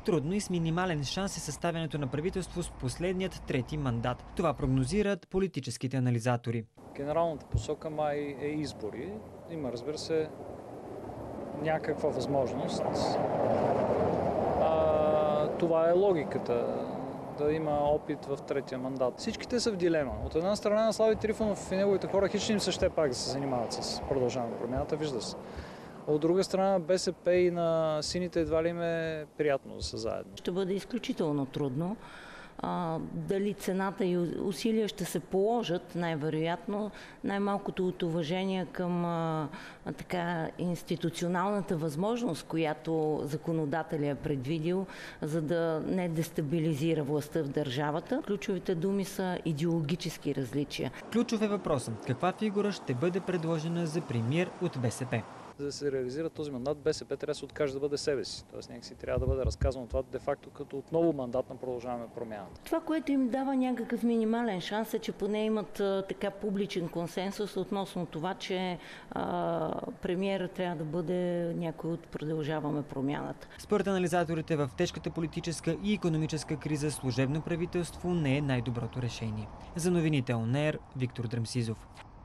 Трудно и с минимален шанс е съставянето на правителство с последният трети мандат. Това прогнозират политическите анализатори. Генералната посока май е избори. Има, разбира се, някаква възможност. Това е логиката. Да има опит в третия мандат. Всичките са в дилема. От една страна на Слави Трифонов и неговите хора хищ им се ще пак да се занимават с Продължаваме промяната, вижда се. От друга страна, БСП и на сините едва ли им е приятно да са заедно. Ще бъде изключително трудно. Дали цената и усилия ще се положат, най-вероятно, най-малкото от уважение към институционалната възможност, която законодателя е предвидил, за да не дестабилизира властта в държавата. Ключовите думи са идеологически различия. Ключов е въпросът каква фигура ще бъде предложена за премиер от БСП. За да се реализира този мандат, БСП трябва да се откаже да бъде себе си. Тоест някакси трябва да бъде разказано това де-факто като отново мандат на Продължаваме промяната. Това, което им дава някакъв минимален шанс е, че поне имат така публичен консенсус относно това, че премиерът трябва да бъде някой от Продължаваме промяната. Според анализаторите в тежката политическа и икономическа криза служебно правителство не е най-доброто решение. За новините ОНЕР, Виктор Драмсизов.